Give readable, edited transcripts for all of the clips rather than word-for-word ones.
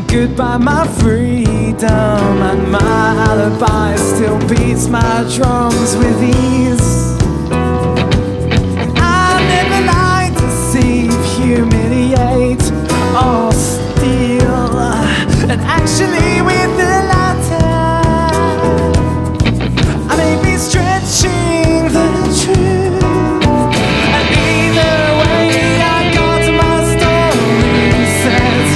Goodbye my freedom, and my alibi still beats my drums with ease. And I never like to see, humiliate or steal. And actually with the latter, I may be stretching the truth. And either way I got to my story says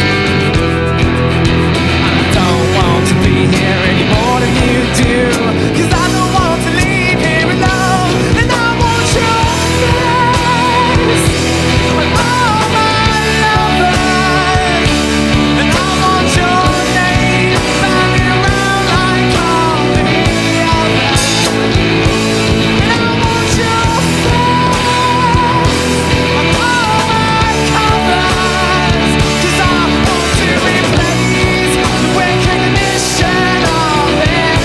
to be here any more than you do, 'cause I don't want to leave here alone. And I want your face with all my lovers, and I want your name bounding around like all the others. And I want your face on all my covers, 'cause I want to replace the recognition of it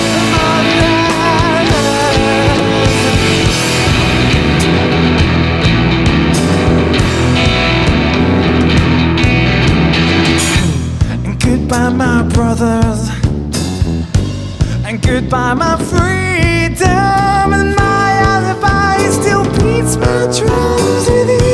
And goodbye my brothers, and goodbye my freedom, and my alibi still beats my drums with you.